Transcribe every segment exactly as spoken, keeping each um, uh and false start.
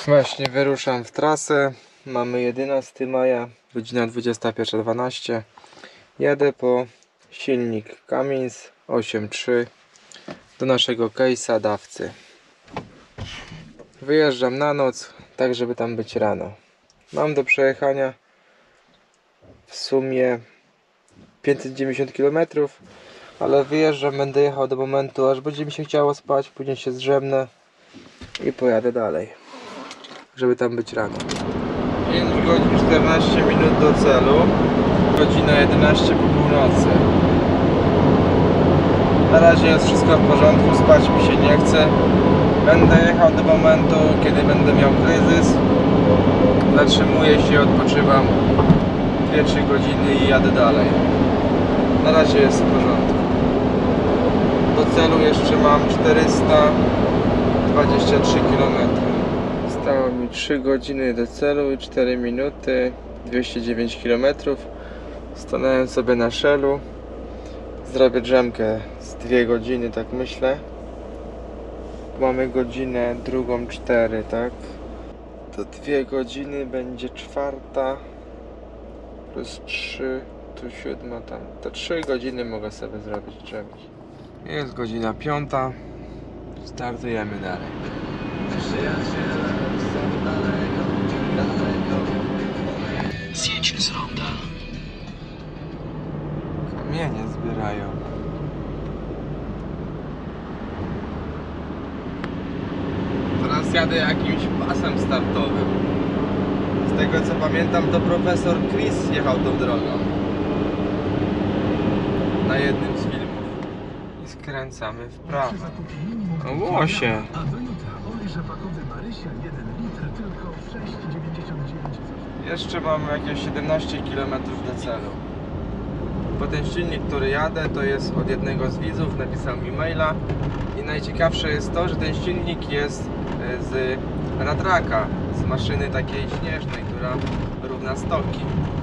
Właśnie wyruszam w trasę. Mamy jedenastego maja, godzina dwudziesta pierwsza dwanaście. Jadę po silnik Cummins osiem trzy do naszego case'a dawcy. Wyjeżdżam na noc, tak żeby tam być rano. Mam do przejechania w sumie pięćset dziewięćdziesiąt kilometrów, ale wyjeżdżam, będę jechał do momentu, aż będzie mi się chciało spać, później się zdrzemnę i pojadę dalej, żeby tam być rano. pięć godzin czternaście minut do celu, godzina jedenaście po północy. Na razie jest wszystko w porządku, spać mi się nie chce. Będę jechał do momentu, kiedy będę miał kryzys. Zatrzymuję się, odpoczywam dwie trzy godziny i jadę dalej. Na razie jest w porządku. Do celu jeszcze mam czterysta dwadzieścia trzy kilometry. Zostało mi trzy godziny do celu i cztery minuty, dwieście dziewięć kilometrów. Stanąłem sobie na Shellu. Zrobię drzemkę z dwie godziny, tak myślę. Mamy godzinę drugą cztery, tak? To dwie godziny będzie czwarta plus trzy, tu siódma, tam. To trzy godziny mogę sobie zrobić drzemki. Jest godzina piąta. Startujemy dalej. Zjedź z ronda. Kamienie zbierają. Teraz jadę jakimś pasem startowym. Z tego co pamiętam, to profesor Chris jechał tą drogą na jednym z filmów. I skręcamy w prawo. O, łosie! Jeszcze mamy jakieś siedemnaście kilometrów do celu. Bo ten silnik, który jadę, to jest od jednego z widzów, napisał mi maila. I najciekawsze jest to, że ten silnik jest z radraka, z maszyny takiej śnieżnej, która równa stoki.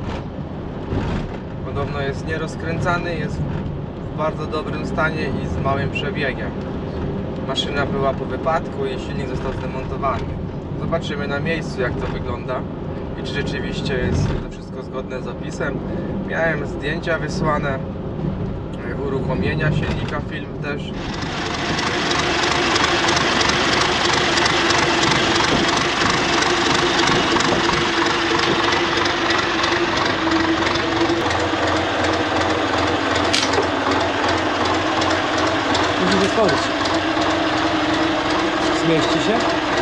Podobno jest nierozkręcany, jest w bardzo dobrym stanie i z małym przebiegiem. Maszyna była po wypadku i silnik został zdemontowany. Zobaczymy na miejscu, jak to wygląda i czy rzeczywiście jest to wszystko zgodne z opisem. Miałem zdjęcia wysłane uruchomienia silnika, film też. Musi wyskoczyć. Zmieści się?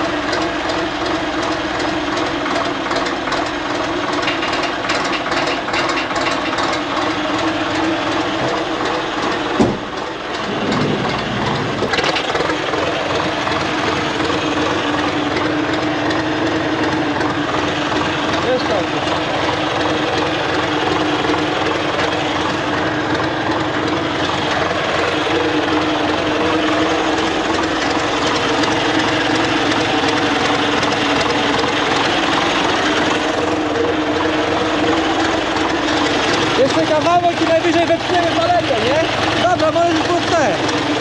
Jeszcze kawałek i najwyżej wepchniemy paletę, nie? Dobra, możesz już puste.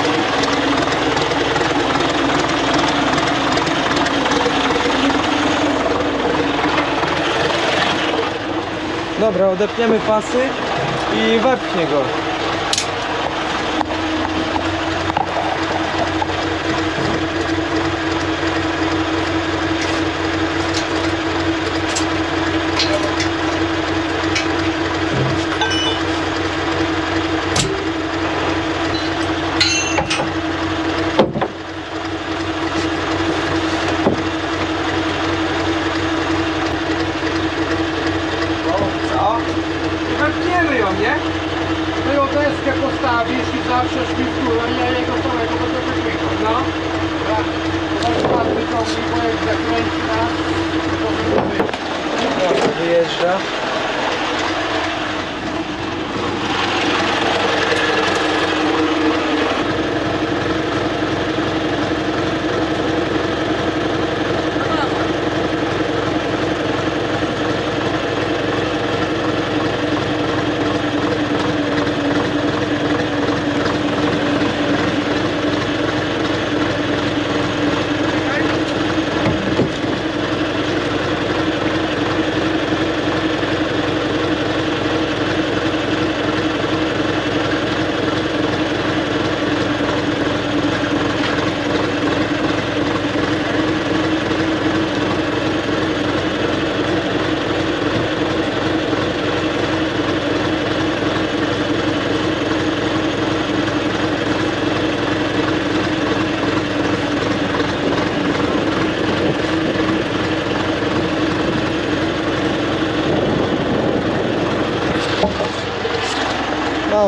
Dobra, odepniemy pasy i wepchnie go. Wepchniemy ją, nie? No ją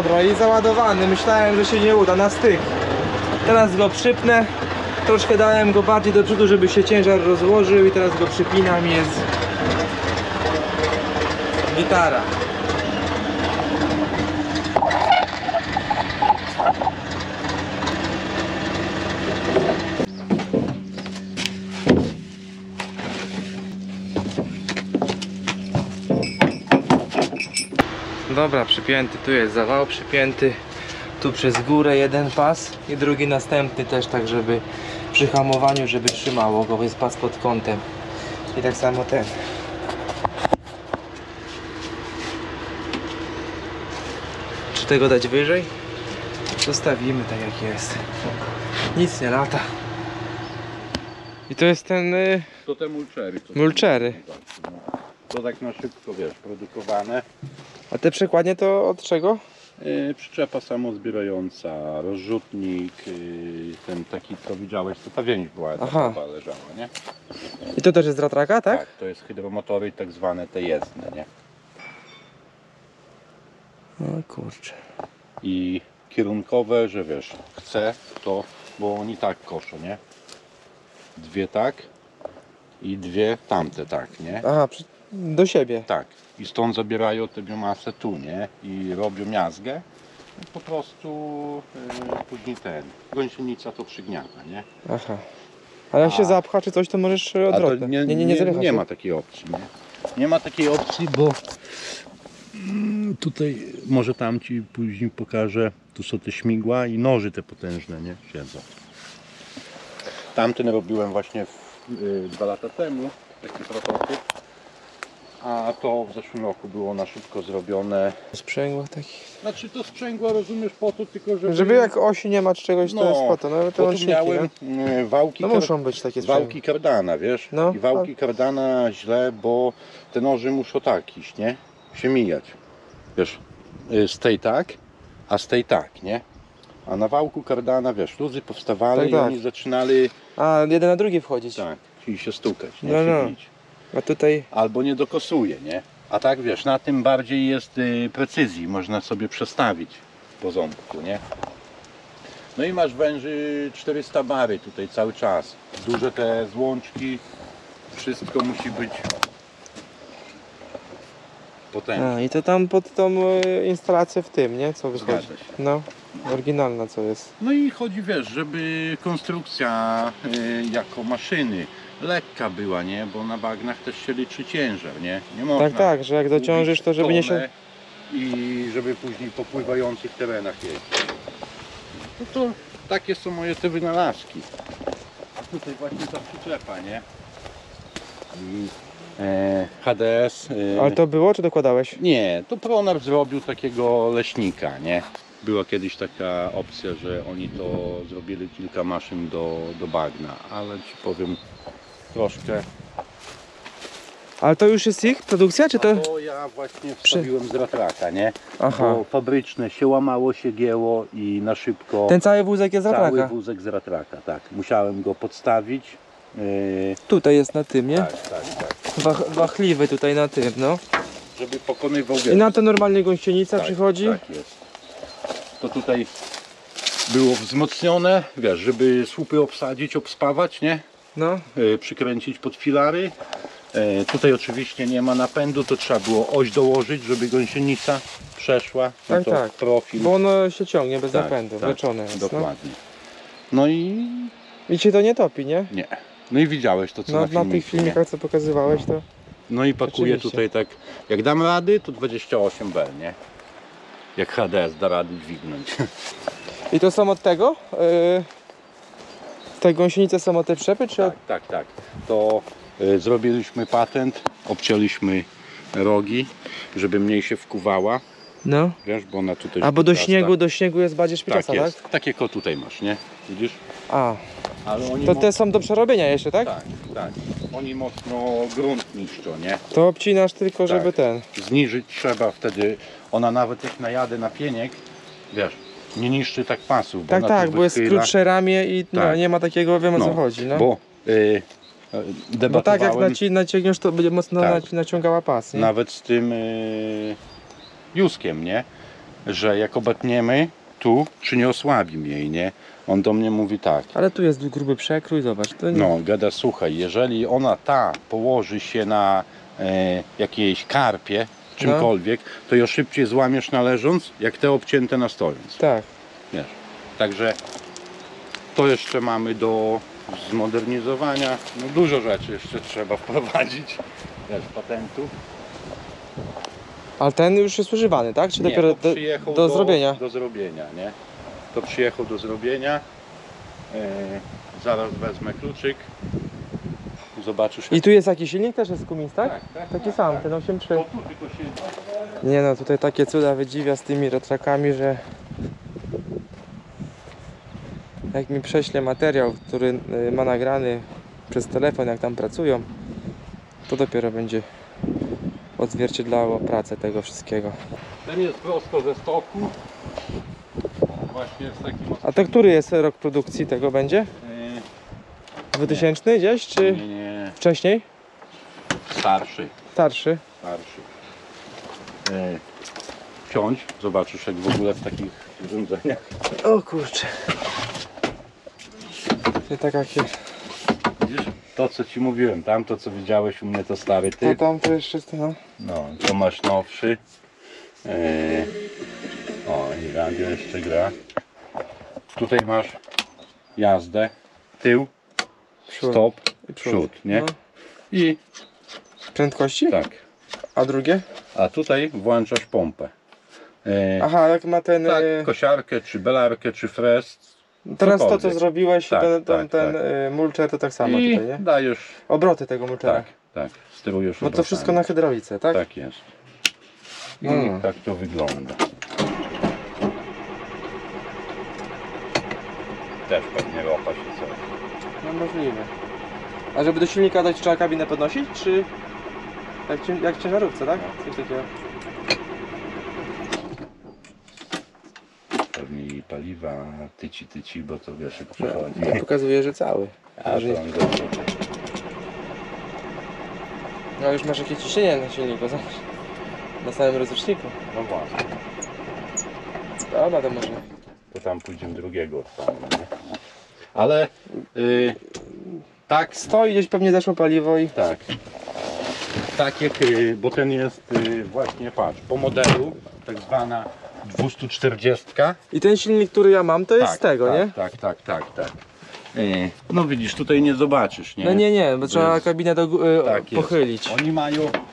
dobra, i załadowany. Myślałem, że się nie uda, na styk. Teraz go przypnę. Troszkę dałem go bardziej do przodu, żeby się ciężar rozłożył i teraz go przypinam i jest gitara. Dobra, przypięty, tu jest zawał przypięty, tu przez górę jeden pas i drugi następny też, tak żeby przy hamowaniu, żeby trzymało go, jest pas pod kątem i tak samo ten. Czy tego dać wyżej? Zostawimy tak jak jest, nic nie lata. I to jest ten y, To te mulczery. To mulczery. To tak na szybko, wiesz, produkowane. A te przekładnie to od czego? Yy, przyczepa samozbierająca, rozrzutnik, yy, ten taki co widziałeś, to ta więź była, ta Aha. chyba leżała, nie? I to też jest z ratraka, tak? Tak, to jest hydromotory tak zwane te jezdne, nie? O kurczę. I kierunkowe, że wiesz, chcę to, bo oni tak koszą, nie? Dwie tak i dwie tamte tak, nie? Aha, przy, do siebie. Tak. I stąd zabierają tę biomasę tu, nie? I robią miazgę. I po prostu yy, później ten, gąsienica to przygniata, nie? Aha. Ale jak się A- zapcha czy coś, to możesz A to odwrotnie. nie, nie, nie, nie, nie, nie, nie ma takiej opcji, nie? Nie ma takiej opcji, bo mm, tutaj może tam ci później pokażę, tu są te śmigła i noży te potężne, nie? Siedzą. Tamten robiłem właśnie w, yy, dwa lata temu, taki prototyp. A to w zeszłym roku było na szybko zrobione. W sprzęgłach takich. Znaczy to sprzęgło rozumiesz po to tylko, żeby... Żeby jak osi nie ma czy czegoś, to No, jest po to. No to bo tu łączniki, miałem no. y, wałki, No kar- muszą być takie sprzęgła. wałki kardana, wiesz? No. I wałki kardana źle, bo te noże muszą tak iść, nie? Się mijać. Wiesz, y, z tej tak, a z tej tak, nie? A na wałku kardana, wiesz, luzy powstawali Tak, i tak. oni zaczynali A jeden na drugi wchodzić. tak, i się stukać, nie? No, Się no. bić. A tutaj. Albo nie dokosuje, nie? A tak wiesz, na tym bardziej jest y, precyzji, można sobie przestawić po ząbku, nie? No i masz węży czterysta bary tutaj cały czas. Duże te złączki, wszystko musi być potężne. A, i to tam pod tą e, instalację w tym, nie? Co wychodzi? Zgadza się. No. Oryginalna co jest. No i chodzi, wiesz, żeby konstrukcja y, jako maszyny lekka była, nie? Bo na bagnach też się liczy ciężar, nie? Nie można Tak, tak, że jak dociążysz, to żeby nie się. tonę i żeby później po pływających terenach jeździć. No to takie są moje te wynalazki. A tutaj właśnie ta przyczepa, nie? I, e, H D S. E, Ale to było, czy dokładałeś? Nie, to Pronar zrobił takiego leśnika, nie? Była kiedyś taka opcja, że oni to zrobili kilka maszyn do, do bagna, ale ci powiem troszkę. Ale to już jest ich produkcja, czy to? A to ja właśnie wstawiłem z ratraka, nie? Aha. Bo fabryczne się łamało, się gięło i na szybko Ten cały wózek jest z cały ratraka. wózek z ratraka, tak. Musiałem go podstawić. Yy, Tutaj jest na tym, nie? tak, tak, tak. Wach, wachliwy tutaj na tym, no. Żeby pokonywał I na to normalnie gąsienica tak, przychodzi. Tak jest. To tutaj było wzmocnione, wiesz, żeby słupy obsadzić, obspawać, nie? No. Yy, przykręcić pod filary. Yy, tutaj oczywiście nie ma napędu, to trzeba było oś dołożyć, żeby gąsienica przeszła. No Tak, to tak. Profil. Bo ono się ciągnie bez Tak, napędu, tak, wleczone jest. No. Dokładnie. No i I cię to nie topi, nie? nie. No i widziałeś to co No, na na filmiku, tych filmikach co pokazywałeś to. nie? No i pakuję Oczywiście. tutaj tak, jak dam rady to dwadzieścia osiem bel, nie? Jak H D S da rady dźwignąć. I to są od tego? Yy... Te gąsienice są od tej przepy, czy od... Tak, tak, tak. To y, zrobiliśmy patent, obcięliśmy rogi, żeby mniej się wkuwała. No. Wiesz, bo ona tutaj... A bo do wyrasta. śniegu, do śniegu jest bardziej Tak szpicasa, tak? jest. Takie ko tutaj masz, nie? Widzisz? A, Ale oni to mo- te są do przerobienia jeszcze, tak? Tak, tak. Oni mocno grunt niszczą, nie? To obcinasz tylko, żeby Tak. ten. Zniżyć trzeba wtedy, ona nawet jak najadę na pieniek, wiesz, nie niszczy tak pasów. Bo Tak, ona tak, tu bo jest wychyla. krótsze ramię i no, Tak. nie ma takiego, wiem o co No, chodzi, no. Bo y, Bo tak jak debatowałem naci naciągniesz, to będzie mocno Tak. naci naciągała pas, nie? nawet z tym y, Juskiem, nie? że jak obetniemy tu, czy nie osłabim jej, nie? On do mnie mówi tak. Ale tu jest gruby przekrój, zobacz. To nie... No, gada, słuchaj, jeżeli ona ta położy się na e, jakiejś karpie, czymkolwiek, to ją szybciej złamiesz na leżąc, jak te obcięte na stojąc. Tak. Wiesz. Także to jeszcze mamy do zmodernizowania. No, dużo rzeczy jeszcze trzeba wprowadzić. Wiesz, patentu. Ale ten już jest używany, tak? Czy Nie, dopiero to do, przyjechał do zrobienia? Do zrobienia, nie? To przyjechał do zrobienia. E, zaraz wezmę kluczyk. Zobaczysz. I tu jest jakiś silnik też jest Cummins, tak? Tak, tak, Taki tak, sam, tak. ten osiem trzy. To tu tylko się... Nie no, tutaj takie cuda wydziwia z tymi retrakami, że jak mi prześle materiał, który y, ma nagrany przez telefon, jak tam pracują, to dopiero będzie odzwierciedlało pracę tego wszystkiego. Ten jest prosto ze stoku. Właśnie z takim... A to który jest rok produkcji tego będzie? E, dwutysięczny gdzieś, czy Nie, nie, wcześniej? starszy. Starszy. Starszy. E, Ciąć, zobaczysz jak w ogóle w takich urządzeniach. O kurczę. To tak jak się... Widzisz? To co ci mówiłem, tam to co widziałeś u mnie to stary To typ. tam to jeszcze jest, no. No, to masz nowszy. E, o, i radio jeszcze gra. Tutaj masz jazdę, tył, Przód. stop, I przód, nie? No. I Prędkości? tak. A drugie? A tutaj włączasz pompę. E, Aha, jak ma ten... tak, y, kosiarkę, czy belarkę, czy frez. Teraz to co cokolwiek. zrobiłeś, Tak, ten, ten, tak, ten tak. y, mulcher to tak samo I tutaj, nie? dajesz, Obroty tego mulchera. tak, tak, sterujesz Bo to obrotami. wszystko na hydraulice, tak? Tak jest. I Mm. tak to wygląda. Też pewnie ropa się coś. No możliwe. A żeby do silnika dać, trzeba kabinę podnosić, czy jak, cię- jak w ciężarówce, tak? Coś takiego. Pewnie i paliwa tyci tyci, bo to wiesz jak przychodzi. To pokazuje, że cały. A to Że- on go- No już masz jakieś ciśnienie na silniku, zobacz. Na samym rozruszniku. No właśnie, Dobra, to może. to tam pójdziemy drugiego odpalimy, nie? Ale y, tak, Stoi gdzieś pewnie zeszło paliwo i... tak. Tak jak, y, bo ten jest y, właśnie, patrz, po modelu tak zwana dwieście czterdzieści. I ten silnik, który ja mam, to jest tak, z tego, tak, nie? Tak, tak, tak, tak. Y, no widzisz, tutaj nie zobaczysz, nie? No nie, nie, bo trzeba Jest- kabinę do, gó- y, Tak jest. pochylić. Oni mają e,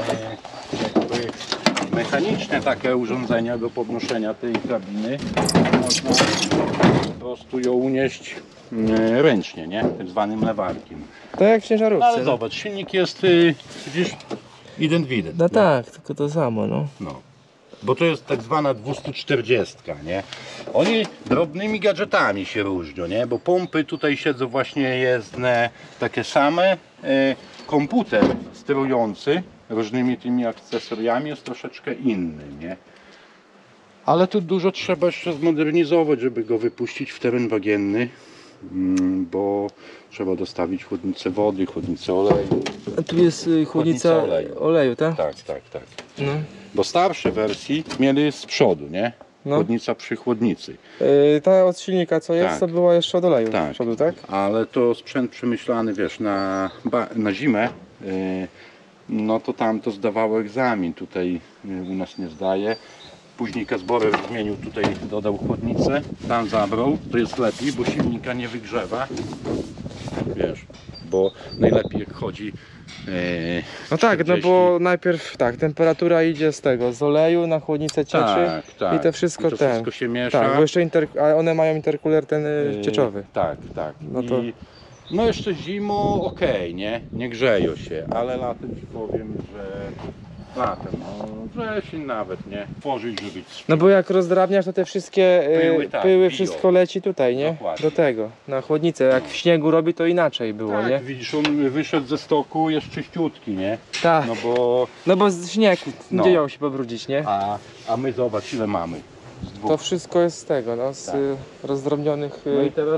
jakby mechaniczne takie urządzenia do podnoszenia tej kabiny. Można po prostu ją unieść e, ręcznie, nie? Tak zwanym lewarkiem. To jak w No, ciężarówce. ale no. zobacz, silnik jest, y, widzisz, ident wident. No nie? tak, tylko to samo, no. No. Bo to jest tak zwana dwieście czterdzieści, nie? Oni drobnymi gadżetami się różnią, nie? Bo pompy tutaj siedzą właśnie jezdne takie same. E, komputer sterujący różnymi tymi akcesoriami jest troszeczkę inny, nie? Ale tu dużo trzeba jeszcze zmodernizować, żeby go wypuścić w teren bagienny. Mm, bo trzeba dostawić chłodnicę wody, chłodnicę oleju. A tu jest y, chłodnica Chłodnica oleju. oleju. tak? Tak, tak, tak. No. Bo starsze wersji mieli z przodu, nie? No. Chłodnica przy chłodnicy. Y, ta od silnika co jest, Tak. to była jeszcze od oleju Tak. z przodu, tak? Ale to sprzęt przemyślany, wiesz, na, ba- na zimę, yy, no to tam to zdawało egzamin. Tutaj yy, u nas nie zdaje. Później Kazborer zmienił tutaj, dodał chłodnicę, tam zabrał, to jest lepiej, bo silnika nie wygrzewa. Wiesz, bo najlepiej jak chodzi yy, No tak, no czterdzieści. bo najpierw tak, temperatura idzie z tego, z oleju na chłodnicę cieczy Tak, tak. i to wszystko I to ten. wszystko się miesza. Tak, bo jeszcze inter... a one mają interkuler ten y, Yy, cieczowy. Tak, tak. No to- I, no jeszcze zimą okej, nie? Nie grzeją się, ale latem ci powiem, że latem, no wrzesień nawet, nie? Tworzyć, żeby No bo jak rozdrabniasz, to te wszystkie y, Pyły, tak, pyły biją. wszystko leci tutaj, nie? Dokładnie. Do tego, na chłodnicę. Jak w śniegu robi, to inaczej było, tak, nie? widzisz, on wyszedł ze stoku, jest czyściutki, nie? Tak, No no, bo, bo z śniegu No. nie ją się pobrudzić, nie? a, a my zobacz ile mamy. Z dwóch. To wszystko jest z tego, no, z Tak. y, rozdrobnionych... No i Y, teraz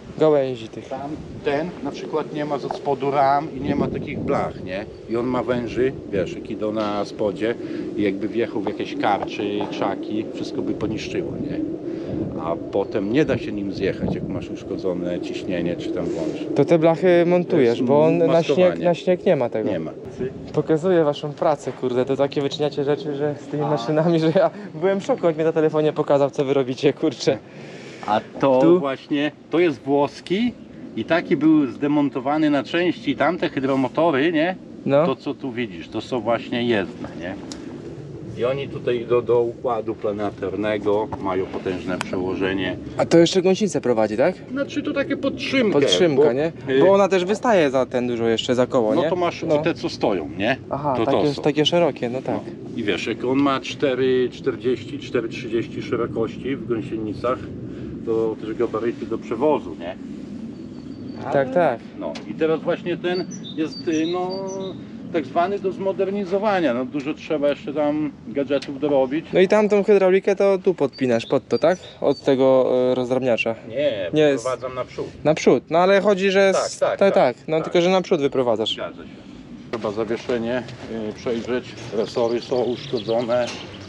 gałęzi tych. Tam ten na przykład nie ma z od spodu ram i nie ma takich blach, nie? I on ma węży, wiesz, jak idą na spodzie i jakby wjechał w jakieś karczy, krzaki, wszystko by poniszczyło, nie? A potem nie da się nim zjechać, jak masz uszkodzone ciśnienie czy tam włącz. To te blachy montujesz, To jest bo on na maskowanie. śnieg, na śnieg nie ma tego. Nie ma. Pokazuję waszą pracę, kurde, to takie wyczyniacie rzeczy, że z tymi maszynami, że ja byłem w szoku, jak mi na telefonie pokazał, co wy robicie, kurczę. A to Tu? właśnie, to jest włoski i taki był zdemontowany na części tamte hydromotory, nie? No. To co tu widzisz, to są właśnie jezdne, nie? I oni tutaj do, do układu planetarnego mają potężne przełożenie. A to jeszcze gąsienicę prowadzi, tak? Znaczy to takie podtrzymkę. Podtrzymka, bo, nie? y, Bo ona też wystaje za ten dużo jeszcze, za koło, nie? No to masz te co stoją, nie? Aha, to to takie, są. takie szerokie, no tak. No. I wiesz, jak on ma cztery czterdzieści, cztery trzydzieści szerokości w gąsienicach, to też gabaryty do przewozu, nie? Tak, tak. No i teraz właśnie ten jest y, no tak zwany do zmodernizowania. No dużo trzeba jeszcze tam gadżetów dorobić. No i tamtą hydraulikę to tu podpinasz, pod to, tak? Od tego e, rozdrabniacza. Nie, Nie jest- wyprowadzam naprzód. Naprzód, no ale chodzi, że... Tak, s- tak, tak, tak, no tak. tylko, że naprzód wyprowadzasz. Zgadza się. Trzeba zawieszenie y, przejrzeć. Resory są uszkodzone.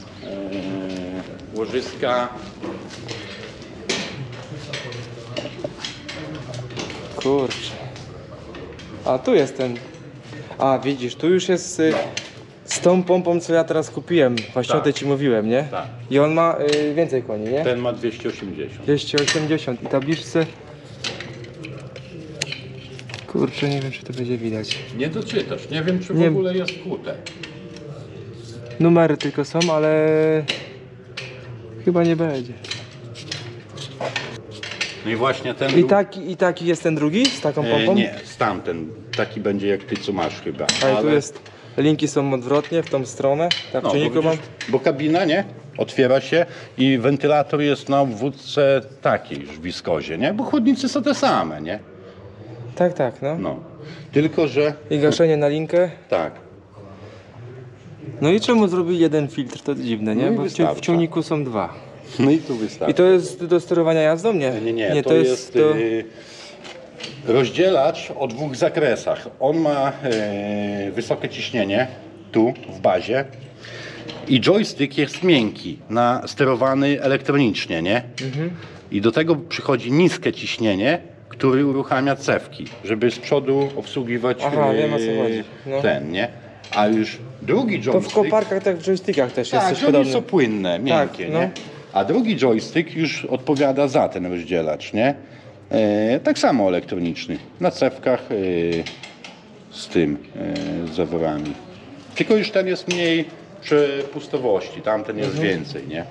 Y, łożyska. Kurczę. A tu jest ten... A widzisz, tu już jest y, z tą pompą, co ja teraz kupiłem. Właśnie Tak. o tej ci mówiłem, nie? Tak. I on ma y, więcej koni, nie? Ten ma dwieście osiemdziesiąt. dwieście osiemdziesiąt i tabliczce... Kurczę, nie wiem, czy to będzie widać. Nie doczytasz. Nie wiem, czy w Nie. ogóle jest kute. Numery tylko są, ale... Chyba nie będzie. No i właśnie ten I był- taki, i taki jest ten drugi z taką E, pompą? nie, stamten. Taki będzie jak ty co masz chyba. A i tu jest, linki są odwrotnie w tą stronę, tak w No, bo, ciągniku mam. widzisz, bo kabina, nie? Otwiera się i wentylator jest na obwódce takiej już w wiskozie, nie? Bo chłodnicy są te same, nie? Tak, tak, no. No. Tylko, że I gaszenie na linkę. tak. No i czemu zrobili jeden filtr, to dziwne, nie? No i Bo w, cią- w wystarcza. ciągniku są dwa. No i tu wystarczy. I to jest do sterowania jazdą? Nie, Nie, nie, to, jest, do... y, rozdzielacz o dwóch zakresach. On ma y, wysokie ciśnienie tu w bazie i joystick jest miękki, na, sterowany elektronicznie, nie? Mhm. I do tego przychodzi niskie ciśnienie, który uruchamia cewki, żeby z przodu obsługiwać Aha, y, wiem, o co chodzi. No. ten, nie? A już drugi To joystick... w koparkach, tak w joystickach też jest Tak, coś że oni podobnego. są płynne, miękkie, Tak, no. nie? A drugi joystick już odpowiada za ten rozdzielacz, nie? E, tak samo elektroniczny, na cewkach e, z tym, e, z zaworami. Tylko już ten jest mniej przepustowości, tamten jest Mhm. więcej, nie?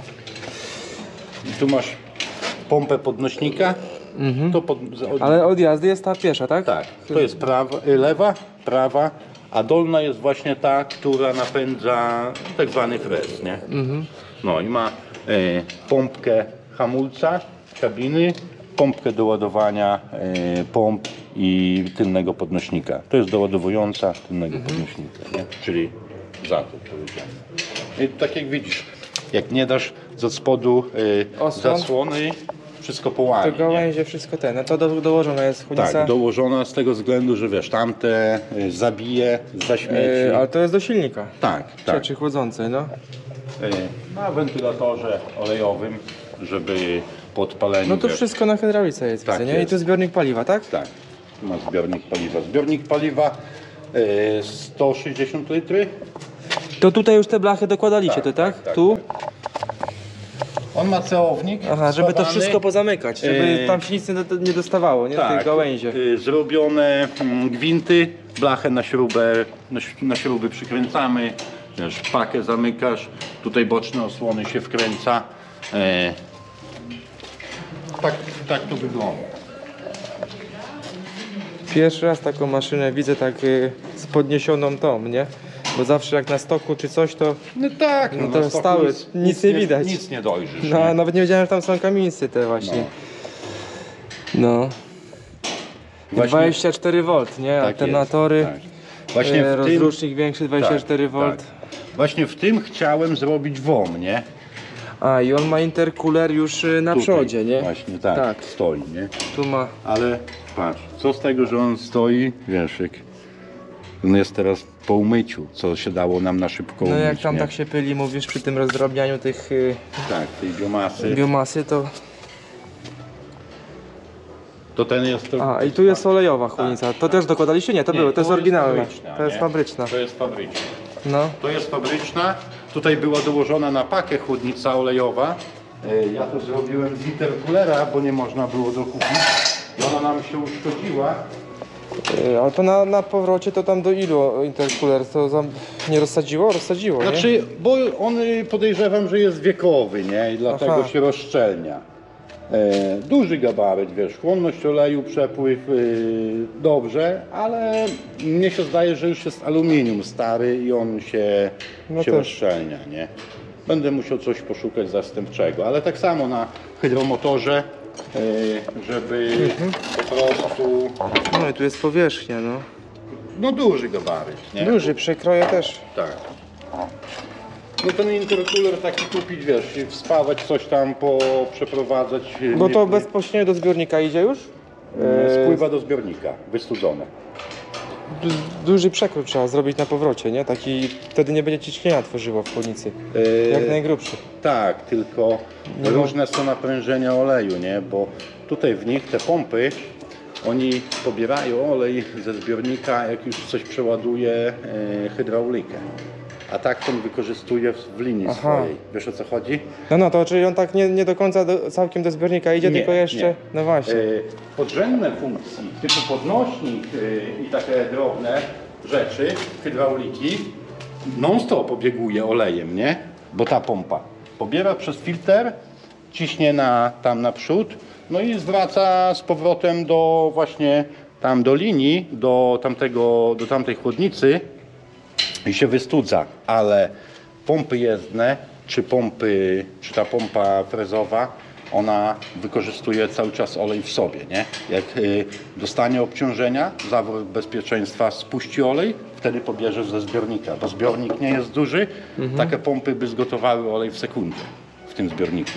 I tu masz pompę podnośnika. To pod, od, Ale od jazdy jest ta pierwsza, tak? tak, to jest prawa, y, lewa, prawa, a dolna jest właśnie ta, która napędza tak zwany fres, nie? No i ma e, pompkę hamulca, kabiny, pompkę do ładowania e, pomp i tylnego podnośnika. To jest doładowująca tylnego podnośnika, nie? Czyli zatok powiedziałem. I tak jak widzisz, jak nie dasz z spodu e, Osłon. zasłony, wszystko połamie. To nie? gałęzie, wszystko ten. No to do, dołożona jest chłodnica. Tak, dołożona z tego względu, że wiesz, tamte y, zabije, zaśmieci. Yy, ale to jest do silnika. Tak, tak. Rzeczy chłodzącej, no. Y, Na wentylatorze olejowym, żeby po odpaleniu... No to wiesz, wszystko na hydraulice jest, Tak widzę, nie? I jest. tu zbiornik paliwa, tak? Tak, tu ma zbiornik paliwa. Zbiornik paliwa y, sto sześćdziesiąt litrów. To tutaj już te blachy dokładaliście, to tak? tak, Tu? On ma ceownik. Aha, żeby to schowany. wszystko pozamykać, żeby Yy. tam się nic nie, do, nie dostawało, nie? Tak, Tych gałęzie. y, zrobione mm, gwinty, blachę na śrubę, na, ś- na śruby przykręcamy, wiesz, pakę zamykasz, tutaj boczne osłony się wkręca. E, tak, tak to wygląda. Pierwszy raz taką maszynę widzę tak y, z podniesioną tą, nie? Bo zawsze jak na stoku czy coś, to No tak, No no, to na stoku stały, nic nie widać. Nic nie dojrzysz. no, nie? nawet nie wiedziałem, że tam są kamieńcy te właśnie. No. Właśnie- dwadzieścia cztery wolt, nie? Tak Alternatory, jest, tak. Właśnie e, w tym, rozrusznik większy dwadzieścia cztery wolt. tak. Właśnie w tym chciałem zrobić W O M, nie? A i on ma intercooler już y, na Tutaj przodzie, nie? Właśnie tak, Tak. stoi, nie? Tu ma. Ale patrz, co z tego, że on stoi, wiesz, jak on jest teraz po umyciu, co się dało nam na szybko No umyć, jak tam nie? tak się pyli, mówisz, przy tym rozdrabnianiu tych y, Tak, tej biomasy. biomasy, to... To ten jest to... A i tu jest olejowa chłodnica. To też dokładaliście? Nie, to Nie, było, to jest oryginalne. fabryczna, To jest nie? fabryczna. To jest fabryczna. No. To jest fabryczna. Tutaj była dołożona na pakę chłodnica olejowa. E, Ja to zrobiłem z intercoolera, bo nie można było dokupić. I ona nam się uszkodziła. Y, A to na, na powrocie to tam do ilu intercooler? To za, nie rozsadziło? Rozsadziło, nie? Znaczy, bo on y, podejrzewam, że jest wiekowy, nie? I dlatego Aha. się rozszczelnia. E, duży gabaryt, wiesz, chłonność oleju, przepływ y, dobrze, ale mnie się zdaje, że już jest aluminium stary i on się, No się też. rozszczelnia, nie? Będę musiał coś poszukać zastępczego, ale tak samo na hydromotorze, y, żeby Mhm. po prostu, No i tu jest powierzchnia, no. no duży gabaryt, nie? Duży, przekroje też. Tak. No ten intercooler taki kupić, wiesz, i wspawać coś tam, po przeprowadzać. Bo nie- to bezpośrednio do zbiornika idzie już? nie- Spływa do zbiornika, wystudzone. Du duży przekrój trzeba zrobić na powrocie, nie? Taki, wtedy nie będzie ciśnienia tworzyło w chłodnicy. E, Jak najgrubszy. Tak, tylko Nie różne są naprężenia oleju, nie? Bo tutaj w nich te pompy, oni pobierają olej ze zbiornika, jak już coś przeładuje e, hydraulikę. A tak on wykorzystuje w, w linii Aha. swojej. Wiesz, o co chodzi? No no, to czyli on tak nie, nie do końca do, całkiem do zbiornika idzie, Nie, tylko jeszcze... nie. No właśnie. E, Podrzędne funkcje, typu podnośnik e, i takie drobne rzeczy, hydrauliki, non-stop obieguje olejem, nie? Bo ta pompa pobiera przez filtr, ciśnie na, tam naprzód, no i zwraca z powrotem do właśnie tam do linii, do, tamtego, do tamtej chłodnicy i się wystudza, ale pompy jezdne, czy pompy, czy ta pompa frezowa, ona wykorzystuje cały czas olej w sobie, nie? Jak y, dostanie obciążenia, zawór bezpieczeństwa spuści olej, wtedy pobierze ze zbiornika, bo zbiornik nie jest duży, takie pompy by zgotowały olej w sekundę w tym zbiorniku.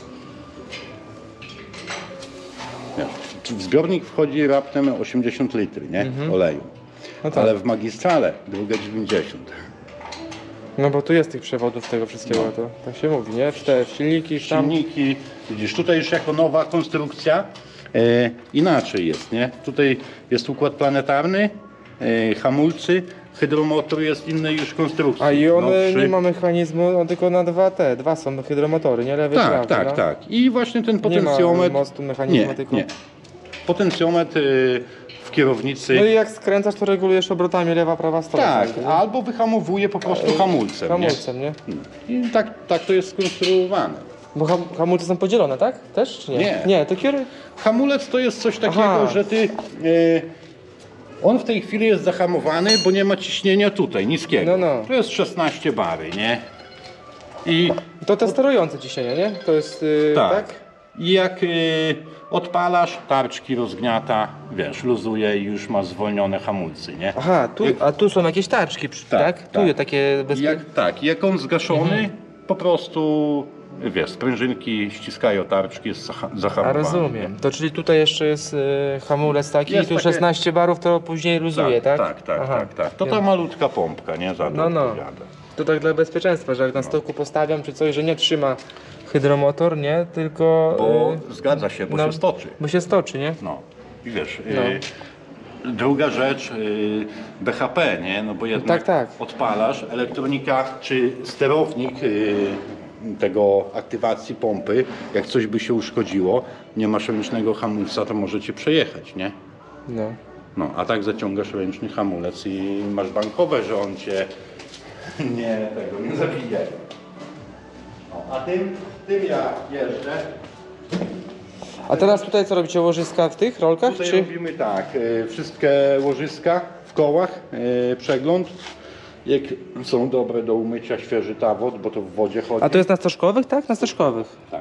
Wiesz, w zbiornik wchodzi raptem osiemdziesiąt litrów, nie? Oleju. No tak. Ale w magistrale druga dziewięćdziesiąt. No bo tu jest tych przewodów tego wszystkiego, to tak się mówi, nie? W te silniki, w tam... Silniki, widzisz, tutaj już jako nowa konstrukcja e, inaczej jest, nie? Tutaj jest układ planetarny, e, hamulcy, hydromotor jest innej już konstrukcji. A i on nowszy. nie ma mechanizmu, on tylko na dwa te, dwa są hydromotory, nie? Lewy i Tak, prawy, tak, no? tak. I właśnie ten Nie ma potencjometr... mostu mechanizmu, nie, tylko... nie. Potencjometr e, w kierownicy... No i jak skręcasz, to regulujesz obrotami lewa, prawa strona. tak, nie? albo wyhamowuje po prostu hamulcem, Hamulcem, nie? nie? I tak, tak to jest skonstruowane. Bo ham hamulce są podzielone, tak? Też czy nie? Nie. Nie, to kieruj... Hamulec to jest coś takiego, Aha. że ty... E, on w tej chwili jest zahamowany, bo nie ma ciśnienia tutaj, niskiego. No, no. To jest szesnaście bary, nie? I To te sterujące ciśnienie, nie? To jest... Yy, tak. tak? I jak y, odpalasz, tarczki rozgniata, wiesz, luzuje i już ma zwolnione hamulce, nie? Aha, tu, a tu są jakieś tarczki, przy- tak? Tak, Tu tak. takie I bezpie... jak, tak, jak on zgaszony, po prostu, wiesz, sprężynki ściskają tarczki, jest zaha- A zahamowany. rozumiem. To czyli tutaj jeszcze jest y, hamulec taki Jest i tu takie- szesnaście barów, to później luzuje, tak? Tak, tak, Aha. tak, tak. To ta Wiem. malutka pompka, nie? Za to No, no. odpowiada. To tak dla bezpieczeństwa, że jak na stoku postawiam czy coś, że nie trzyma hydromotor, nie? Tylko... Bo y, zgadza się, bo no, się stoczy. Bo się stoczy, nie? No i wiesz, No. y, druga rzecz, y, B H P, nie? No bo jednak Tak, tak. odpalasz, elektronika czy sterownik y, tego aktywacji pompy, jak coś by się uszkodziło, nie masz ręcznego hamulca, to może cię przejechać, nie? No. No, a tak zaciągasz ręczny hamulec i masz bankowe, że on cię nie, tego nie zabije. No, a tym, tym ja jeżdżę. A teraz tutaj co robicie? Łożyska w tych rolkach? Tutaj Czy... robimy tak, y, wszystkie łożyska w kołach, y, przegląd. Jak są dobre do umycia, świeży tawot, bo to w wodzie chodzi. A to jest na stożkowych, tak? Na stożkowych. Tak.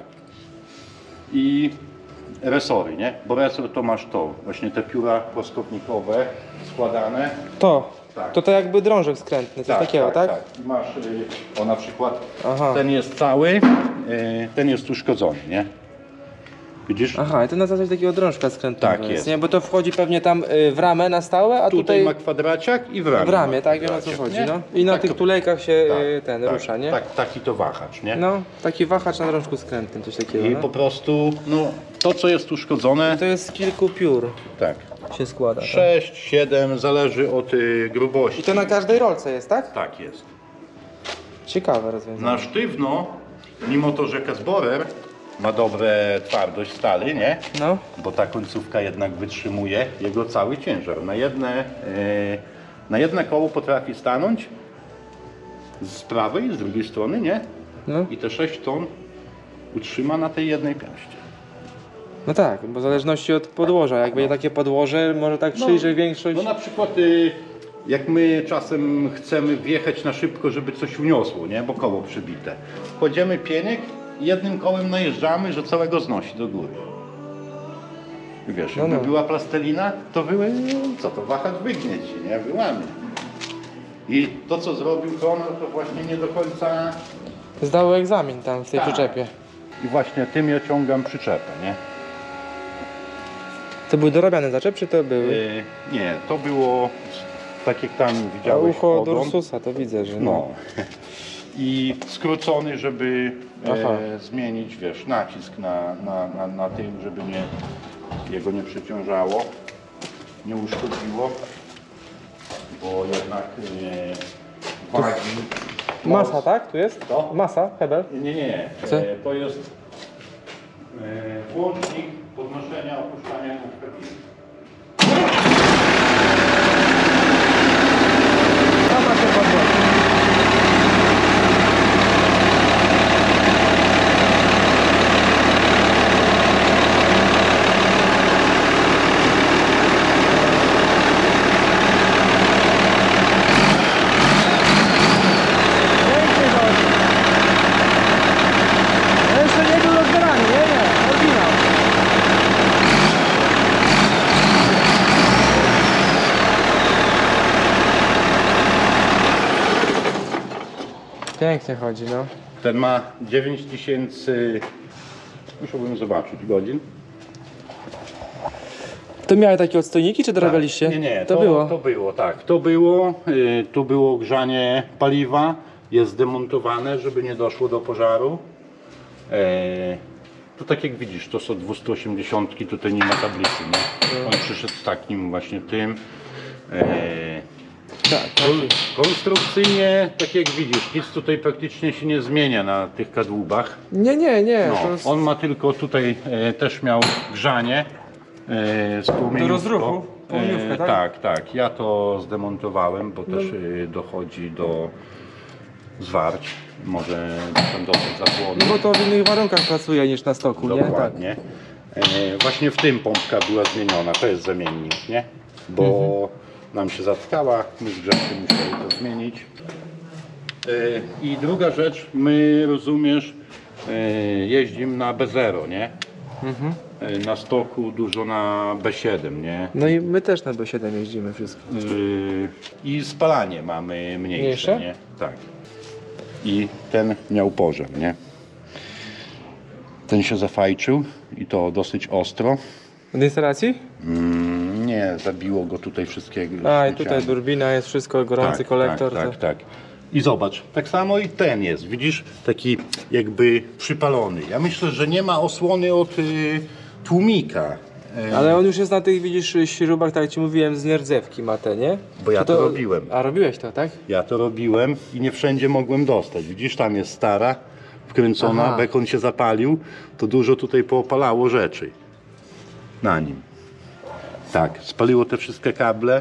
I resory, nie? Bo resor to masz to, właśnie te pióra płaskownikowe składane. To. Tak. To to jakby drążek skrętny, coś takiego, tak? I masz, y, o na przykład Aha. ten jest cały, e, ten jest uszkodzony, nie? Widzisz? Aha, i to na zasadzie takiego drążka skrętowego Tak jest. nie? Bo to wchodzi pewnie tam y, w ramę na stałe, a Tutaj, tutaj, ma kwadraciak i w ramie. w ramie, ma tak? Wiem o co kwadraciak, chodzi, nie? no. I na Tak tych to- tulejkach się tak, y, ten tak, rusza, nie? Tak, taki to wahacz, nie? No, taki wahacz na drążku skrętnym, coś takiego, I no. po prostu, no, to co jest uszkodzone, To jest z kilku piór tak, się składa. Tak? sześć, siedem, zależy od y, grubości. I to na każdej rolce jest, tak? Tak jest. Ciekawe rozwiązanie. Na sztywno, mimo to, że Casborer ma dobre twardość stali, nie? No, Bo ta końcówka jednak wytrzymuje jego cały ciężar. Na jedne, e, na jedne koło potrafi stanąć z prawej i z drugiej strony, nie? no. I te sześć ton utrzyma na tej jednej piaście. No tak, bo w zależności od podłoża. Jak będzie takie podłoże, może tak przyjrzeć większość. No na przykład y, jak my czasem chcemy wjechać na szybko, żeby coś uniosło, nie? Bo koło przybite. Kładziemy pieniek i jednym kołem najeżdżamy, że całego znosi do góry. I wiesz, No, jakby no. była plastelina, to były, co to wahacz wygnie ci, nie? Wyłamie. I to co zrobił Konor, to właśnie nie do końca... Zdało egzamin tam w tej Tak. przyczepie. I właśnie tym ja ciągam przyczepę, nie? To był dorabiany zaczep, czy to były? Y, nie, to było tak jak tam A widziałeś ucho ogon. Dursusa, to widzę, że no. No. I skrócony, żeby Aha. e, zmienić, wiesz, nacisk na, na, na, na tym, żeby nie, jego nie przeciążało, nie uszkodziło, bo jednak e, wagi... Masa, tak? Tu jest? To? Masa, hebel? Nie, nie, nie. Co? E, to jest e, włącznik podnoszenia, opuszczania nóg kabiny. Sama się podnosi. Pięknie chodzi. No jeszcze nie był rozbierany, nie? Nie, oryginał. Pięknie chodzi, no. Ten ma dziewięć tysięcy, musiałbym zobaczyć, godzin. To miały takie odstojniki, czy dorabialiście? Tak. Nie, nie, to, to, było. To było, tak. To było, y, tu było grzanie paliwa, jest zdemontowane, żeby nie doszło do pożaru. E, to tak jak widzisz, to są dwieście osiemdziesiąt, tutaj nie ma tablicy, nie? On przyszedł z takim właśnie tym. E, Tak, tak. kon- konstrukcyjnie, tak jak widzisz, nic tutaj praktycznie się nie zmienia na tych kadłubach. Nie, nie, nie. No, to jest... on ma tylko tutaj e, też miał grzanie e, z płomieniówką. Do rozruchu? Płomieniówkę, E, tak? tak, tak. Ja to zdemontowałem, bo też No. e, dochodzi do zwarć. Może tam dosyć zapłonu. No bo to w innych warunkach pracuje niż na stoku, nie? Tak. Dokładnie. E, właśnie w tym pompka była zmieniona, to jest zamiennik, nie? Bo Mhm. nam się zatkała, my z Grzegiem musieli to zmienić. E, I druga rzecz, my rozumiesz, e, jeździmy na B zero, nie? Mhm. E, Na stoku dużo na B siedem, nie? No i my też na B siedem jeździmy wszystko. E, I spalanie mamy mniejsze, Mniejsze? nie? Tak. I ten miał pożar, nie? Ten się zafajczył i to dosyć ostro. Od instalacji? Mm, nie, zabiło go tutaj wszystkiego. A i tutaj turbina jest, wszystko, gorący tak, kolektor. Tak, to... tak, tak. I zobacz, tak samo i ten jest, widzisz, taki jakby przypalony. Ja myślę, że nie ma osłony od y, tłumika. Y, Ale on już jest na tych, widzisz, śrubach, tak jak ci mówiłem, z nierdzewki ma te, nie? Bo ja to robiłem. A robiłeś to, tak? Ja to robiłem i nie wszędzie mogłem dostać. Widzisz, tam jest stara, wkręcona, Aha. bo jak on się zapalił, to dużo tutaj poopalało rzeczy na nim. Tak, spaliło te wszystkie kable,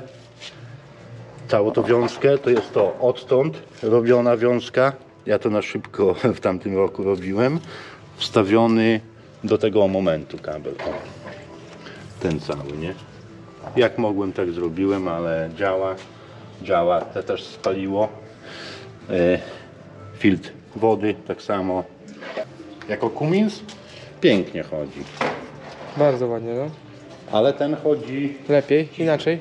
całą tą wiązkę, to jest to odtąd robiona wiązka. Ja to na szybko w tamtym roku robiłem. Wstawiony do tego momentu kabel. O, ten cały, nie? Jak mogłem, tak zrobiłem, ale działa. Działa, te też spaliło. E, filtr wody tak samo. Jako Cummins pięknie chodzi. Bardzo ładnie, no. Ale ten chodzi... Lepiej, inaczej.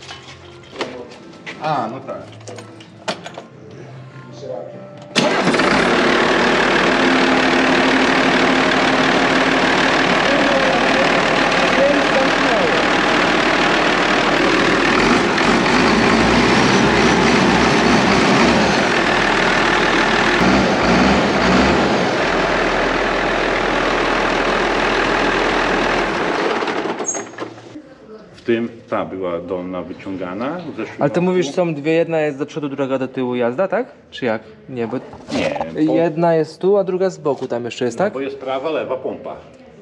A, no tak. tym ta była dolna wyciągana w zeszłym Ale ty roku. mówisz, są dwie, jedna jest do przodu, druga do tyłu jazda, tak? Czy jak? Nie, bo Nie, po, jedna jest tu, a druga z boku tam jeszcze jest, no, tak? bo jest prawa, lewa pompa.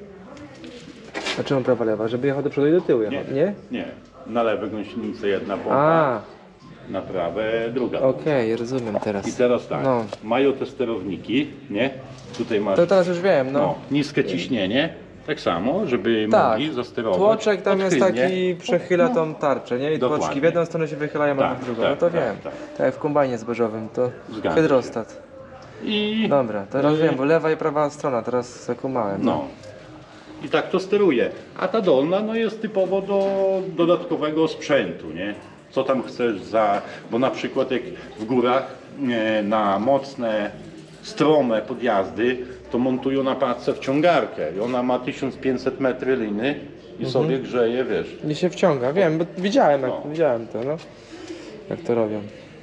A czemu prawa, lewa? Żeby jechał do przodu i do tyłu jechał, nie? Nie. Na lewe gąsienice jedna pompa, A, na prawe druga. okej, rozumiem teraz. I teraz tak, No. mają te sterowniki, nie? Tutaj masz To teraz już wiem, no, no. niskie ciśnienie, tak samo, żeby Tak, mogli zasterować. tłoczek tam jest odchylnie. taki, przechyla tą tarczę, nie? I Dokładnie. tłoczki w jedną stronę się wychylają, a Tak, w drugą. tak, No to tak, wiem. tak. Tak jak w kombajnie zbożowym, to Zgadza się. hydrostat. I Dobra, teraz wiem, bo lewa i prawa strona, teraz zakumałem. no. I tak to steruje. A ta dolna no jest typowo do dodatkowego sprzętu, nie? Co tam chcesz za... Bo na przykład jak w górach e, na mocne, strome podjazdy, to montują na paczce wciągarkę i ona ma tysiąc pięćset metrów liny i sobie grzeje, wiesz. Nie się wciąga, wiem, bo widziałem, jak, No. widziałem to, no. Jak to robią.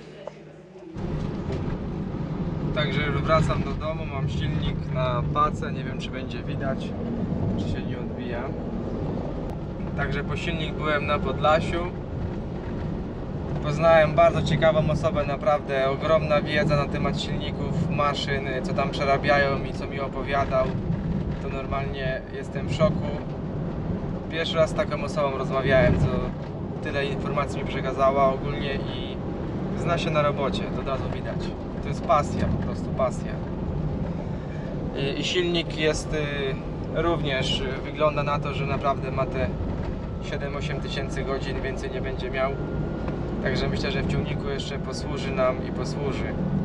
Także już wracam do domu, mam silnik na pacę, nie wiem czy będzie widać, czy się nie odbija. Także po silnik byłem na Podlasiu. Poznałem bardzo ciekawą osobę, naprawdę ogromna wiedza na temat silników, maszyn, co tam przerabiają i co mi opowiadał. To normalnie jestem w szoku. Pierwszy raz z taką osobą rozmawiałem, co tyle informacji mi przekazała ogólnie i zna się na robocie, to od razu widać. To jest pasja, po prostu pasja. I, i silnik jest y, również, y, wygląda na to, że naprawdę ma te siedem osiem tysięcy godzin, więcej nie będzie miał. Także myślę, że w ciągniku jeszcze posłuży nam i posłuży.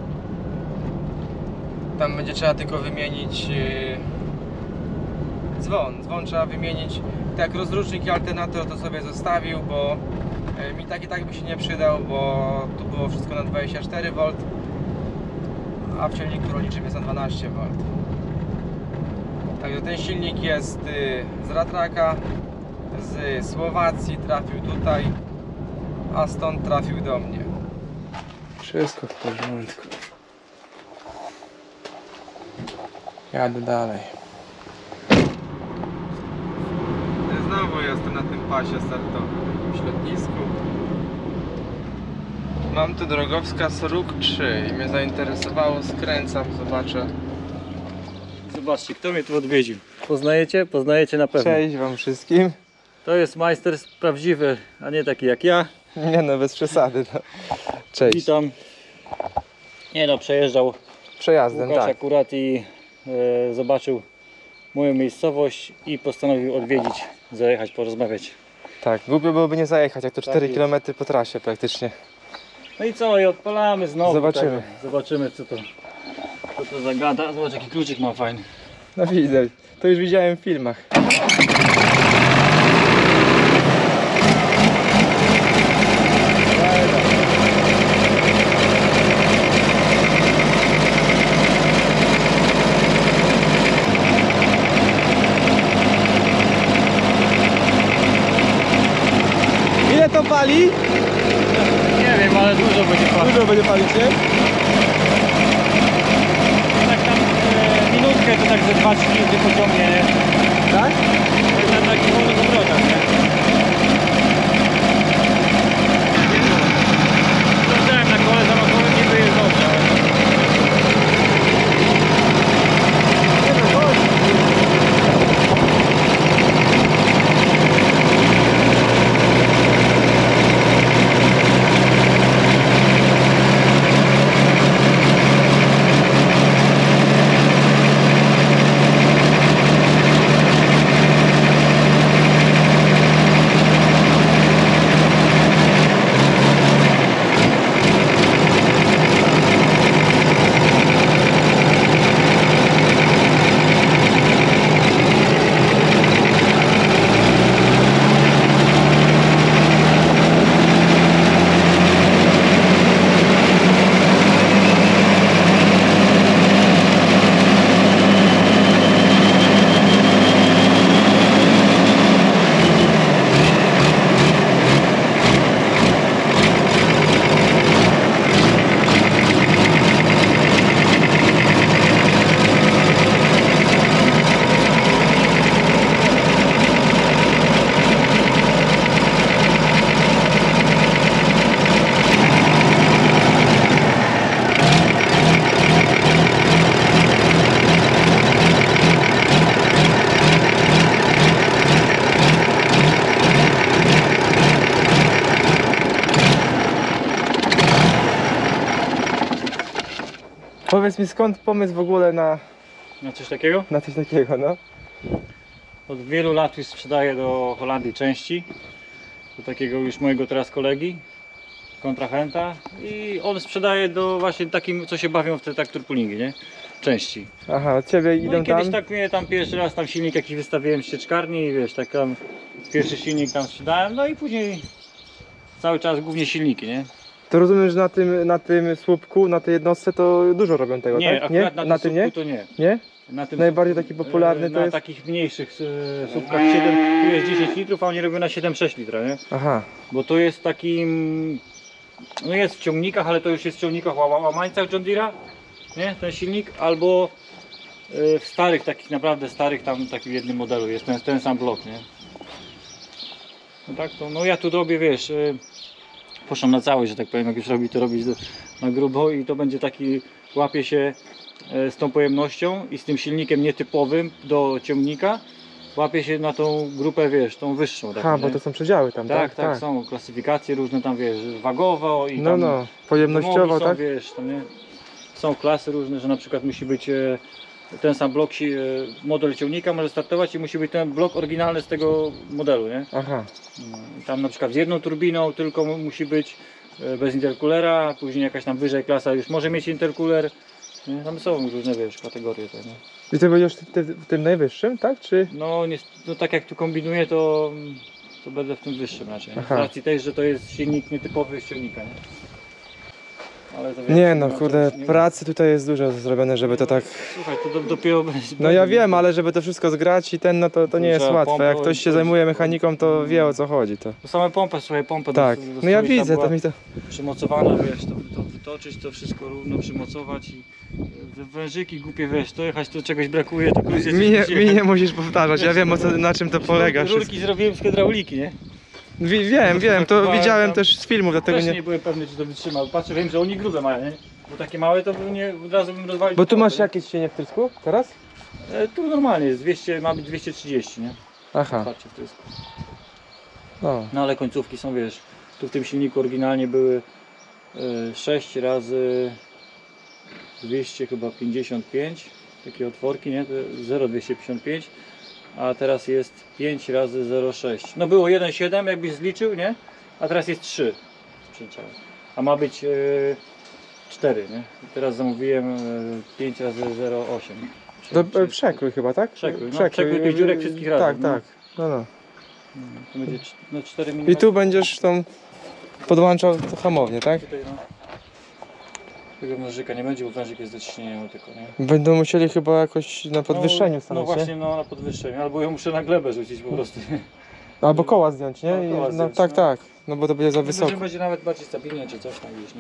Tam będzie trzeba tylko wymienić yy, dzwon. Dzwon trzeba wymienić. Tak, rozrusznik i alternator to sobie zostawił, bo yy, mi tak i tak by się nie przydał, bo tu było wszystko na dwadzieścia cztery wolt, a w ciągniku rolniczym jest na dwanaście wolt. Także ten silnik jest yy, z Ratraka, z Słowacji, trafił tutaj, a stąd trafił do mnie. Wszystko w porządku. Jadę dalej. Znowu jestem na tym pasie startowym, na jakimś lotnisku. Mam tu drogowskaz róg trzy i mnie zainteresowało, skręcam, zobaczę. Zobaczcie, kto mnie tu odwiedził. Poznajecie? Poznajecie na pewno. Cześć wam wszystkim. To jest majster prawdziwy, a nie taki jak ja. Nie no, bez przesady. No. Cześć. Witam. Nie no, przejeżdżał Przejazdem, Łukasz tak. akurat i e, zobaczył moją miejscowość i postanowił odwiedzić, zajechać, porozmawiać. Tak, głupio byłoby nie zajechać, jak to cztery jest. kilometry po trasie praktycznie. No i co? I odpalamy znowu. Zobaczymy. Tak, zobaczymy co to, co to za gada. Zobacz jaki kluczyk ma fajny. No widzę, to już widziałem w filmach. Ile to pali? Nie wiem, ale dużo będzie palić. Dużo będzie palić, nie? Tak tam e, minutkę to tak ze dwa trzy pociągnie, nie? Tak? To jest na takich wolnych obrotach, nie? Sprawdzałem na kole zamachowym, niby jest dobrze, ale... powiedz mi, skąd pomysł w ogóle na, Na coś takiego? na coś takiego, no? Od wielu lat już sprzedaję do Holandii części. Do takiego już mojego teraz kolegi, kontrahenta. I on sprzedaje do właśnie takim, co się bawią w te traktor pullingi, nie? Części. Aha, od ciebie No idą i kiedyś tam? tak mnie tam pierwszy raz tam silnik jakiś wystawiłem z sieczkarni i wiesz, tak tam pierwszy silnik tam sprzedałem, no i później cały czas głównie silniki, nie? To rozumiem, że na tym, na tym słupku, na tej jednostce to dużo robią tego, Nie, tak? Nie? akurat na, tym tym nie? to nie. Nie? Na tym Najbardziej taki popularny e, to na jest... takich mniejszych e, słupkach siedem, tu jest dziesięć litrów, a oni robią na siedem sześć litra, nie? Aha. Bo to jest takim, no jest w ciągnikach, ale to już jest w ciągnikach ła- łamańca John Deere'a, nie? Ten silnik, albo e, w starych, takich naprawdę starych, tam takim jednym modelu jest ten, ten sam blok, nie? No tak to, no ja tu robię, wiesz, e, poszłam na całość, że tak powiem, jak już robi, to robić do, na grubo i to będzie taki, łapie się e, z tą pojemnością i z tym silnikiem nietypowym do ciągnika, łapie się na tą grupę, wiesz, tą wyższą. Taką, Aha, bo nie? to są przedziały tam, Tak, tak? tak, są klasyfikacje różne tam, wiesz, wagowo i No, tam no, pojemnościowo, wymogi są, tak? wiesz, tam, nie? Są klasy różne, że na przykład musi być e, ten sam blok, si- e, model ciągnika może startować i musi być ten blok oryginalny z tego modelu, nie? Aha. No, i tam na przykład z jedną turbiną tylko mu- musi być e, bez intercoolera, później jakaś tam wyżej klasa już może mieć intercooler. Nie? Tam są różne, wiesz, kategorie te, nie? I ty będziesz w tym, w tym najwyższym, tak? Czy... No, nie, no tak jak tu kombinuję, to, to będę w tym wyższym raczej. nie? Z Aha. racji tej, że to jest silnik nietypowy z ciągnika, nie? Ale to wiesz, Nie no, to kurde, już nie- pracy tutaj jest dużo zrobione, żeby to tak... Słuchaj, to do, dopiero będzie. No ja wiem, ale żeby to wszystko zgrać i ten, no to, to nie jest Trzeba łatwe. pompę Jak ktoś się i- zajmuje mechaniką, to wie o co chodzi. To... To same pompę, słuchaj, pompę Tak, do, do no ja strójca widzę, była to mi to... przymocowana, wiesz, to, to wytoczyć, to wszystko równo przymocować i w- wężyki głupie, wiesz, to jechać, to czegoś brakuje, to klucz Mi nie, mi nie musisz powtarzać, ja wiem o co, na czym to polega wszystko. Rurki zrobiłem z hydrauliki, nie? Wi- Wiem, wiem, to Próbowałem widziałem tam- też z filmów, dlatego Też nie... nie byłem pewny, czy to wytrzyma. Patrzę, wiem, że oni grube mają, nie? Bo takie małe to bym nie, od razu bym rozwalił. Bo tu masz pompę, jakieś cienie w trysku teraz? nie? E, Tu normalnie jest, dwieście, ma być dwieście trzydzieści, nie? Aha, Patrzcie w trysku. no. No ale końcówki są, wiesz, tu w tym silniku oryginalnie były e, sześć razy dwieście chyba pięćdziesiąt pięć, takie otworki, nie? zero dwieście pięćdziesiąt pięć, a teraz jest pięć razy zero przecinek sześć. No było jeden przecinek siedem jakbyś zliczył, nie? A teraz jest trzy sprzęciałe. A ma być e, cztery, nie? I teraz zamówiłem e, pięć razy zero przecinek osiem. To e, przekrój chyba, tak? Przekrój, no, przekrój tych dziurek wszystkich razem, Tak, no. tak, no no. To będzie cz- no, cztery milimetry. I tu będziesz tą podłączał to hamownię, tak? Tutaj, no. Tego wężyka nie będzie, bo wężyk jest do ciśnienia tylko, nie? Będą musieli chyba jakoś na podwyższeniu no, stanąć, no nie? właśnie, no na podwyższeniu, albo ją muszę na glebę rzucić po prostu. Albo koła zdjąć, nie? No, I, koła no zdjąć, tak, no. tak. No bo to będzie za Wysoko. wysoko. Będzie nawet bardziej stabilnie czy coś tam gdzieś, nie?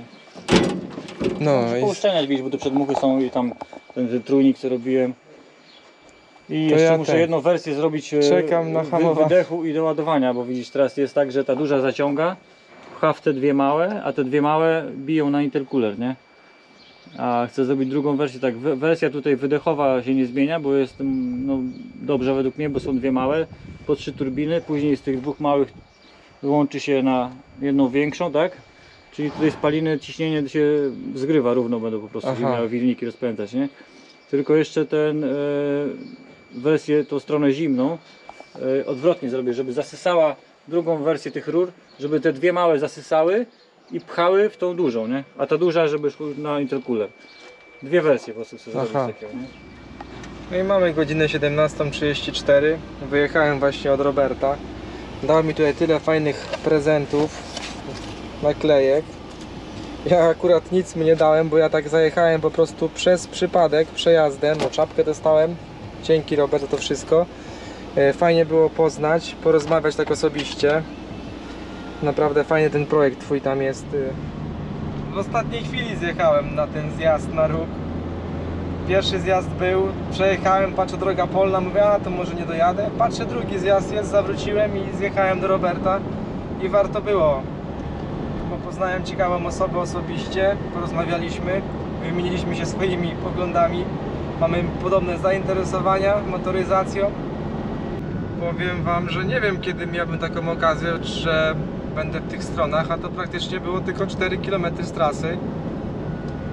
No Muszę i pouszczelniać gdzieś, bo tu przedmuchy są i tam ten, ten trójnik co robiłem. I To jeszcze ja muszę ten. jedną wersję zrobić e, Czekam na wy- hamowanie. wydechu i doładowania, bo widzisz teraz jest tak, że ta duża zaciąga, pcha w te dwie małe, a te dwie małe biją na intercooler, nie? A chcę zrobić drugą wersję, tak, we- wersja tutaj wydechowa się nie zmienia, bo jest mm, no, dobrze według mnie, bo są dwie małe, po trzy turbiny, później z tych dwóch małych wyłączy się na jedną większą, tak? Czyli tutaj spaliny, ciśnienie się zgrywa równo, będą po prostu Aha. się miały wilniki rozpędzać, nie? Tylko jeszcze ten e, wersję, tą stronę zimną e, odwrotnie zrobię, żeby zasysała drugą wersję tych rur, żeby te dwie małe zasysały i pchały w tą dużą, nie? A ta duża, żeby szła na intercooler. Dwie wersje po prostu chcę zrobić Aha. takiego, nie? No i mamy godzinę siedemnastą trzydzieści cztery. Wyjechałem właśnie od Roberta. Dał mi tutaj tyle fajnych prezentów, naklejek. Ja akurat nic mu nie dałem, bo ja tak zajechałem po prostu przez przypadek, przejazdem. No, czapkę dostałem. Dzięki Robert za to wszystko. E, Fajnie było poznać, porozmawiać tak osobiście. Naprawdę fajny ten projekt twój tam jest. W ostatniej chwili zjechałem na ten zjazd na róg. Pierwszy zjazd był, przejechałem, patrzę droga polna, mówię, a to może nie dojadę. Patrzę, drugi zjazd jest, zawróciłem i zjechałem do Roberta i warto było. Bo poznałem ciekawą osobę osobiście, porozmawialiśmy, wymieniliśmy się swoimi poglądami. Mamy podobne zainteresowania motoryzacją. Powiem wam, że nie wiem kiedy miałbym taką okazję, że będę w tych stronach, a to praktycznie było tylko cztery kilometry z trasy.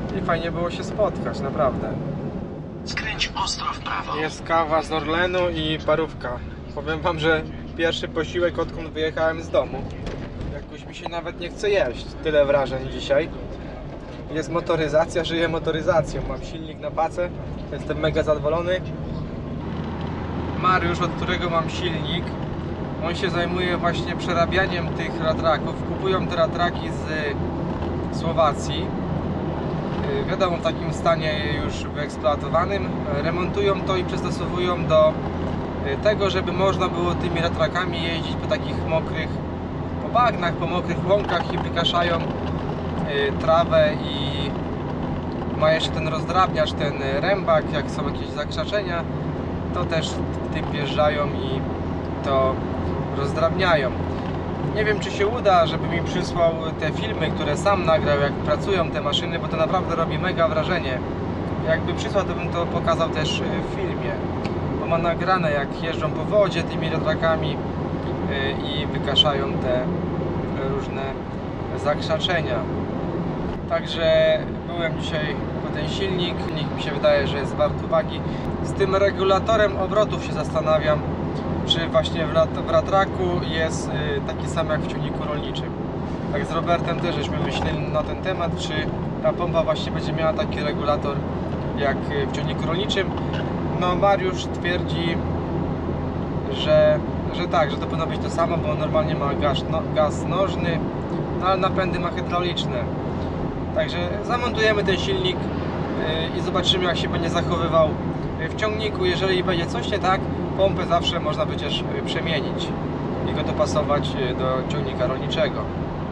i fajnie było się spotkać, naprawdę. Skręć ostro w prawo. Jest kawa z Orlenu i parówka. Powiem wam, że pierwszy posiłek, odkąd wyjechałem z domu. Jakoś mi się nawet nie chce jeść. Tyle wrażeń dzisiaj. Jest motoryzacja, żyję motoryzacją. Mam silnik na pacę, jestem mega zadowolony. Mariusz, od którego mam silnik, on się zajmuje właśnie przerabianiem tych ratraków. Kupują te ratraki z Słowacji. Wiadomo, w takim stanie już wyeksploatowanym. Remontują to i przystosowują do tego, żeby można było tymi ratrakami jeździć po takich mokrych, po bagnach, po mokrych łąkach i wykaszają trawę i ma jeszcze ten rozdrabniacz, ten rębak, jak są jakieś zakrzaczenia, to też tym wjeżdżają i to rozdrabniają. Nie wiem, czy się uda, żeby mi przysłał te filmy, które sam nagrał, jak pracują te maszyny, bo to naprawdę robi mega wrażenie. Jakby przysłał, to bym to pokazał też w filmie, bo ma nagrane, jak jeżdżą po wodzie tymi ratrakami i wykaszają te różne zakrzaczenia. Także byłem dzisiaj po ten silnik, silnik mi się wydaje, że jest wart uwagi. Z tym regulatorem obrotów się zastanawiam, czy właśnie w, rat, w ratraku jest y, taki sam jak w ciągniku rolniczym. Tak z Robertem też żeśmy myśleli na ten temat, czy ta pompa właśnie będzie miała taki regulator jak w ciągniku rolniczym. No Mariusz twierdzi, że, że tak, że to powinno być to samo, bo on normalnie ma gaz, no, gaz nożny, no, ale napędy ma hydrauliczne. Także zamontujemy ten silnik y, i zobaczymy, jak się będzie zachowywał w ciągniku. Jeżeli będzie coś nie tak, pompę zawsze można przecież przemienić i go dopasować do ciągnika rolniczego.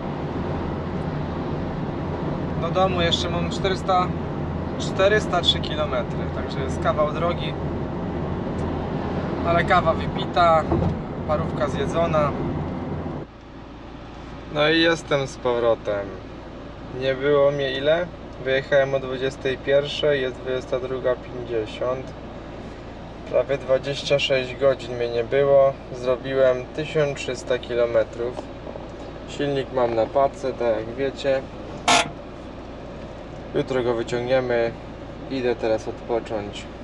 Do domu jeszcze mam czterysta, czterysta trzy kilometry, także jest kawał drogi, ale kawa wypita, parówka zjedzona. No i jestem z powrotem. Nie było mnie ile? Wyjechałem o dwudziestej pierwszej, jest dwudziesta druga pięćdziesiąt. Prawie dwadzieścia sześć godzin mnie nie było. Zrobiłem tysiąc trzysta kilometrów. Silnik mam na pace, tak jak wiecie. Jutro go wyciągniemy. Idę teraz odpocząć.